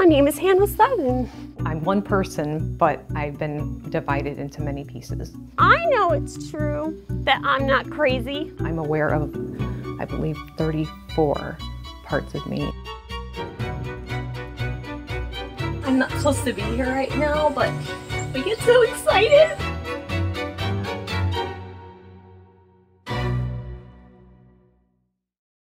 My name is Hannah Sutton. I'm one person, but I've been divided into many pieces. I know it's true that I'm not crazy. I'm aware of, I believe, 34 parts of me. I'm not supposed to be here right now, but we get so excited.